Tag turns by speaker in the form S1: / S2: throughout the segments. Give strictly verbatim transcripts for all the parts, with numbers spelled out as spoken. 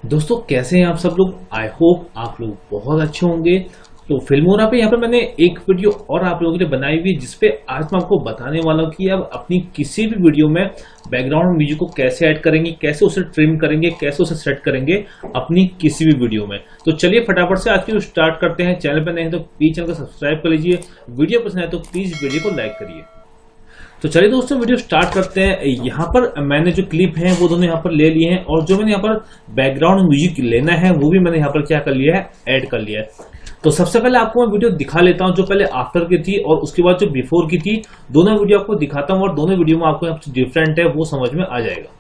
S1: दोस्तों कैसे हैं आप सब लोग। आई होप आप लोग बहुत अच्छे होंगे। तो फिल्मोरा पे यहाँ पर मैंने एक वीडियो और आप लोगों के लिए बनाई हुई है जिसपे आज मैं आपको बताने वाला हूँ कि आप अपनी किसी भी वीडियो में बैकग्राउंड म्यूजिक को कैसे ऐड करेंगे, कैसे उसे ट्रिम करेंगे, कैसे उसे सेट करेंगे अपनी किसी भी वीडियो में। तो चलिए फटाफट से आज की स्टार्ट करते हैं। चैनल पर नए हैं तो प्लीज चैनल को सब्सक्राइब कर लीजिए, वीडियो पसंद आए तो प्लीज वीडियो को लाइक करिए। तो चलिए दोस्तों वीडियो स्टार्ट करते हैं। यहाँ पर मैंने जो क्लिप है वो दोनों यहाँ पर ले लिए हैं और जो मैंने यहाँ पर बैकग्राउंड म्यूजिक लेना है वो भी मैंने यहाँ पर क्या कर लिया है, ऐड कर लिया है। तो सबसे पहले आपको मैं वीडियो दिखा लेता हूँ जो पहले आफ्टर की थी और उसके बाद जो बिफोर की थी। दोनों वीडियो आपको दिखाता हूँ और दोनों वीडियो में आपको यहाँ डिफरेंट है वो समझ में आ जाएगा।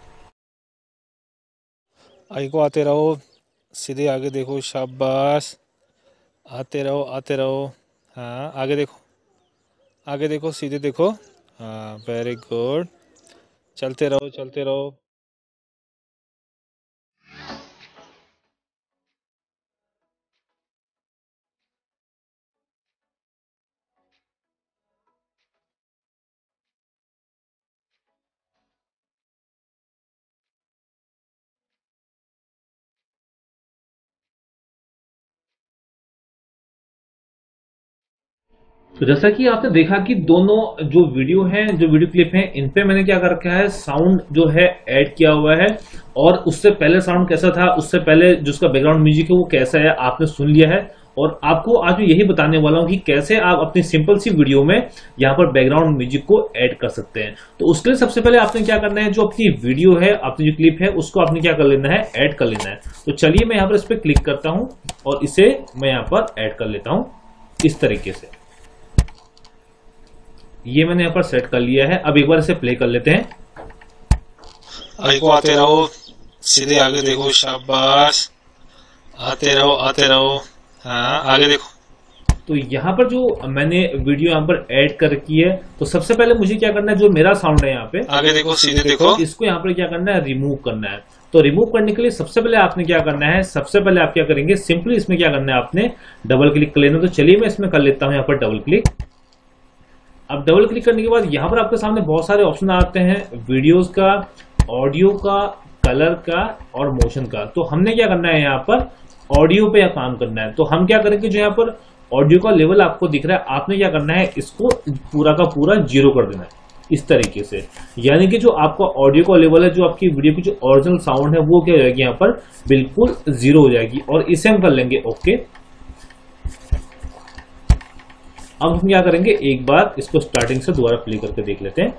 S2: आई को आते रहो, सीधे आगे देखो, शाबाश। आते रहो आते रहो, हाँ आगे देखो, आगे देखो, सीधे देखो, हाँ वेरी गुड। चलते रहो चलते रहो।
S1: तो जैसा कि आपने देखा कि दोनों जो वीडियो हैं, जो वीडियो क्लिप हैं, इन पे मैंने क्या कर रखा है, साउंड जो है ऐड किया हुआ है। और उससे पहले साउंड कैसा था, उससे पहले जिसका बैकग्राउंड म्यूजिक है वो कैसा है आपने सुन लिया है। और आपको आज मैं यही बताने वाला हूं कि कैसे आप अपनी सिंपल सी वीडियो में यहाँ पर बैकग्राउंड म्यूजिक को ऐड कर सकते हैं। तो उसके लिए सबसे पहले आपने क्या करना है, जो अपनी वीडियो है, अपनी जो क्लिप है, उसको आपने क्या कर लेना है, ऐड कर लेना है। तो चलिए मैं यहाँ पर इस पर क्लिक करता हूँ और इसे मैं यहाँ पर ऐड कर लेता हूँ इस तरीके से। ये मैंने यहाँ पर सेट कर लिया है। अब एक बार इसे प्ले कर लेते हैं।
S2: आई को आते रहो, सीधे आगे देखो, शाबाश। आते रहो आते रहो, हाँ आगे देखो।
S1: तो यहाँ पर जो मैंने वीडियो यहाँ पर ऐड कर रखी है, तो सबसे पहले मुझे क्या करना है, जो मेरा साउंड है यहाँ पे,
S2: आगे देखो, सीधे देखो,
S1: इसको यहाँ पर क्या करना है, रिमूव करना है। तो रिमूव करने के लिए सबसे पहले आपने क्या करना है, सबसे पहले आप क्या करेंगे, सिंपली इसमें क्या करना है, आपने डबल क्लिक कर लेना। तो चलिए मैं इसमें कर लेता हूँ यहाँ पर डबल क्लिक। अब डबल क्लिक करने के बाद यहाँ पर आपके सामने बहुत सारे ऑप्शन आते हैं, वीडियोस का, ऑडियो का, कलर का और मोशन का। तो हमने क्या करना है, यहाँ पर ऑडियो पे काम करना है। तो हम क्या करेंगे, जो यहाँ पर ऑडियो का लेवल आपको दिख रहा है, आपने क्या करना है, इसको पूरा का पूरा जीरो कर देना है इस तरीके से। यानी कि जो आपका ऑडियो का लेवल है, जो आपकी वीडियो की जो ओरिजिनल साउंड है वो क्या हो जाएगी, यहाँ पर बिल्कुल जीरो हो जाएगी। और इसे हम कर लेंगे ओके। अब हम क्या करेंगे, एक बार इसको स्टार्टिंग से दोबारा प्ले करके देख लेते हैं।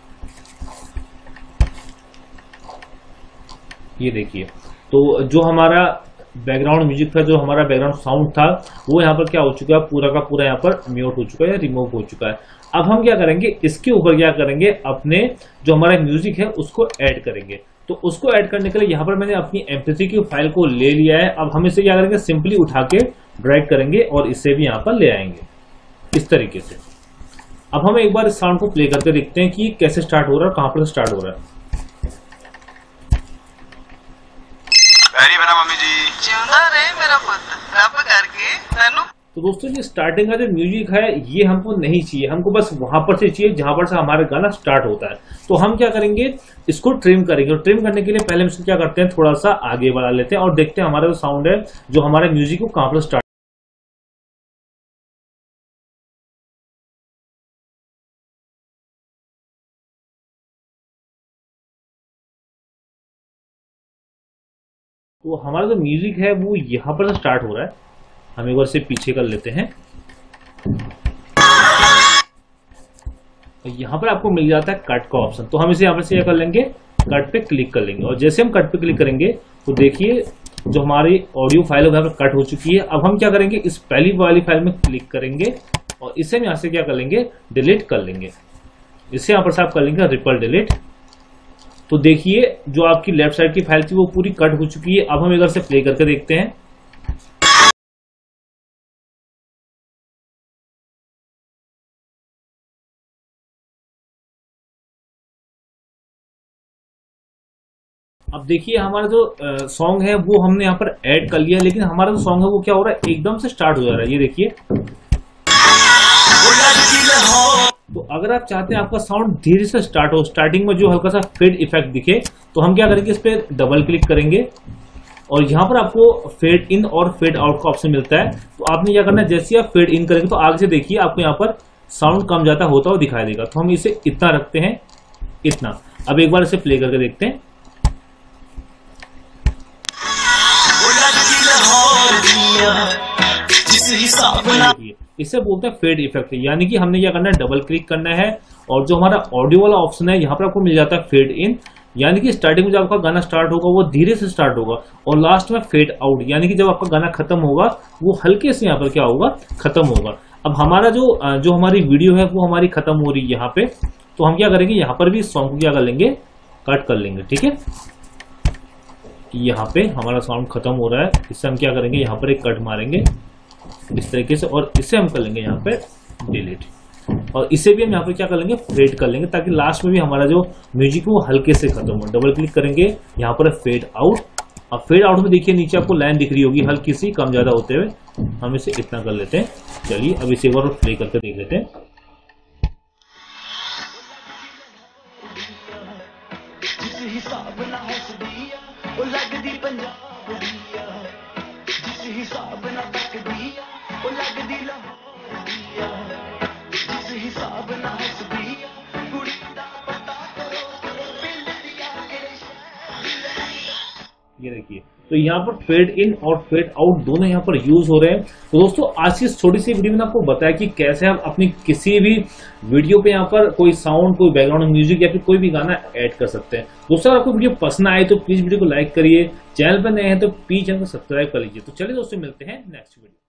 S1: ये देखिए, तो जो हमारा बैकग्राउंड म्यूजिक था, जो हमारा बैकग्राउंड साउंड था, वो यहाँ पर क्या हो चुका है, पूरा का पूरा यहाँ पर म्यूट हो चुका है या रिमूव हो चुका है। अब हम क्या करेंगे, इसके ऊपर क्या करेंगे, अपने जो हमारा म्यूजिक है उसको ऐड करेंगे। तो उसको ऐड करने के लिए यहाँ पर मैंने अपनी एम पी थ्री की फाइल को ले लिया है। अब हम इसे क्या करेंगे, सिंपली उठा के ड्रैग करेंगे और इसे भी यहाँ पर ले आएंगे इस तरीके से। अब हम एक बार इस साउंड को प्ले करके देखते हैं कि कैसे स्टार्ट हो रहा है, कहां पर स्टार्ट हो रहा है।
S3: मम्मी जी जिंदा रहे मेरा पुत्र, रब करके तैनू।
S1: तो दोस्तों ये स्टार्टिंग का जो म्यूजिक है ये हमको नहीं चाहिए, हमको बस वहां पर से चाहिए जहां पर से हमारा गाना स्टार्ट होता है। तो हम क्या करेंगे, इसको ट्रिम करेंगे। और ट्रिम करने के लिए पहले हम इसको क्या करते हैं, थोड़ा सा आगे बढ़ा लेते हैं और देखते हैं हमारा जो साउंड है, जो हमारा म्यूजिक है, कहां पर स्टार्ट। तो हमारा जो म्यूजिक है वो यहाँ पर से स्टार्ट हो रहा है। हम एक बार से पीछे कर लेते हैं। यहाँ पर आपको मिल जाता है कट का ऑप्शन। तो हम इसे यहाँ पर से क्या कर लेंगे, कट पे क्लिक कर लेंगे। और जैसे हम कट पे क्लिक करेंगे तो देखिए जो हमारी ऑडियो फाइल है वहां पर कट हो चुकी है। अब हम क्या करेंगे, इस पहली वाली फाइल में क्लिक करेंगे और इसे हम यहाँ से क्या कर लेंगे, डिलीट कर लेंगे। इसे यहाँ पर से आप कर लेंगे रिपल डिलीट। तो देखिए जो आपकी लेफ्ट साइड की फाइल थी वो पूरी कट हो चुकी है। अब हम इधर से प्ले करके देखते हैं। अब देखिए हमारा जो सॉन्ग है वो हमने यहाँ पर ऐड कर लिया, लेकिन हमारा जो सॉन्ग है वो क्या हो रहा है, एकदम से स्टार्ट हो जा रहा है। ये देखिए, तो अगर आप चाहते हैं आपका साउंड धीरे से स्टार्ट हो, स्टार्टिंग में जो हल्का सा फेड इफेक्ट दिखे, तो हम क्या करेंगे, इस पे डबल क्लिक करेंगे और यहाँ पर आपको फेड इन और फेड आउट का ऑप्शन मिलता है। तो आपने क्या करना है, जैसे ही आप फेड इन करेंगे तो आगे से देखिए आपको यहाँ पर साउंड कम ज्यादा होता हुआ दिखाई देगा। तो हम इसे इतना रखते हैं, इतना। अब एक बार इसे प्ले करके देखते हैं। इसे बोलते हैं फेड इफेक्ट, यानी कि हमने क्या करना है, डबल क्लिक करना है और जो हमारा ऑडियो वाला ऑप्शन है यहाँ पर आपको मिल जाता है फेड इन, यानी कि स्टार्टिंग में जब आपका गाना स्टार्ट होगा वो धीरे से स्टार्ट होगा, और लास्ट में फेड आउट, यानी कि जब आपका गाना खत्म होगा वो हल्के से यहाँ पर क्या होगा, खत्म होगा। अब हमारा जो जो हमारी वीडियो है वो हमारी खत्म हो रही है यहाँ पे, तो हम क्या करेंगे, यहाँ पर भी सॉन्ग को क्या कर लेंगे, कट कर लेंगे। ठीक है, यहाँ पे हमारा साउंड खत्म हो रहा है, इससे हम क्या करेंगे, यहाँ पर एक कट मारेंगे इस तरीके से, और इसे हम कर लेंगे यहाँ पे डिलीट, और इसे भी हम यहाँ पे क्या कर लेंगे, फेड कर लेंगे, ताकि लास्ट में भी हमारा जो म्यूजिक है वो हल्के से खत्म हो। डबल क्लिक करेंगे, यहाँ पर फेड आउट। अब फेड आउट में देखिए नीचे आपको लाइन दिख रही होगी हल्की सी कम ज्यादा होते हुए, हम इसे इतना कर लेते हैं। चलिए अब इसे एक बार प्ले करके देख लेते हैं। ये देखिए, तो यहाँ पर फेड इन और फेड आउट दोनों यहाँ पर यूज हो रहे हैं। तो दोस्तों आज की इस छोटी सी वीडियो में आपको बताया कि कैसे आप अपनी किसी भी वीडियो पे यहाँ पर कोई साउंड, कोई बैकग्राउंड म्यूजिक या फिर कोई भी गाना ऐड कर सकते हैं। दोस्तों अगर आपको वीडियो पसंद आए तो प्लीज वीडियो को लाइक करिए, चैनल पर नए हैं तो प्लीज चैनल को सब्सक्राइब कर लीजिए। तो चलिए दोस्तों मिलते हैं नेक्स्ट वीडियो।